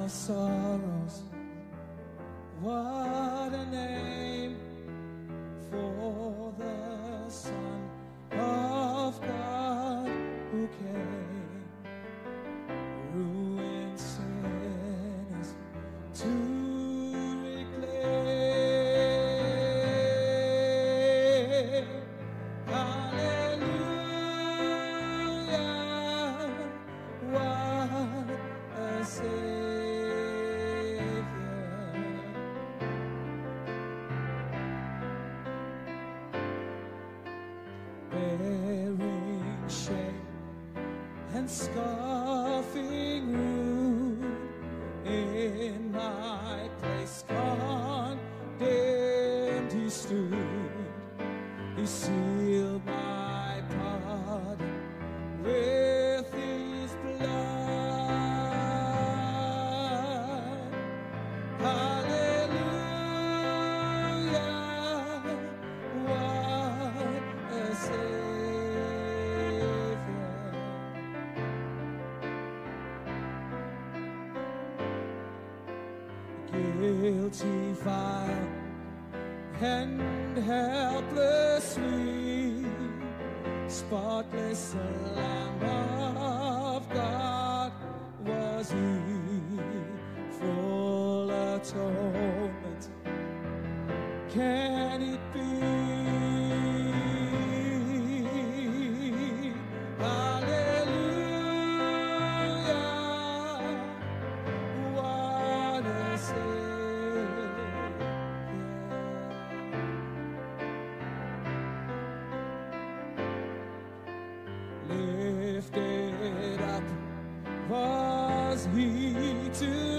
of sorrows. What a name for the Son of God who came, ruined sinners to reclaim. Hallelujah, what a Savior. Bearing shame and scoffing rude, in my place condemned he stood. He sealed my pardon with his blood. Hallelujah, what a Savior. Guilty, vile, and helplessly, spotless Lamb of God was he, full atonement. Can it be? Hallelujah, what a Savior. Lifted up was he to